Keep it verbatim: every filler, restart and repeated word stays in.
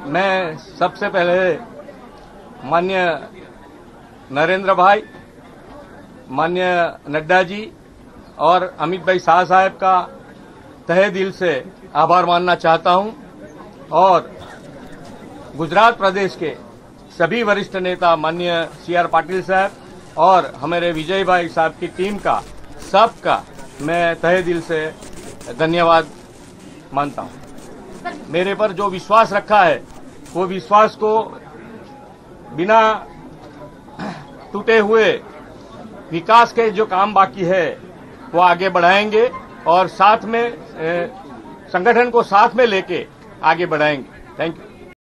मैं सबसे पहले माननीय नरेंद्र भाई, माननीय नड्डा जी और अमित भाई शाह साहब का तहे दिल से आभार मानना चाहता हूं और गुजरात प्रदेश के सभी वरिष्ठ नेता माननीय सी आर पाटिल साहब और हमारे विजय भाई साहब की टीम का सबका मैं तहे दिल से धन्यवाद मानता हूं। मेरे पर जो विश्वास रखा है वो विश्वास को बिना टूटे हुए विकास के जो काम बाकी है वो आगे बढ़ाएंगे और साथ में संगठन को साथ में लेके आगे बढ़ाएंगे। Thank you.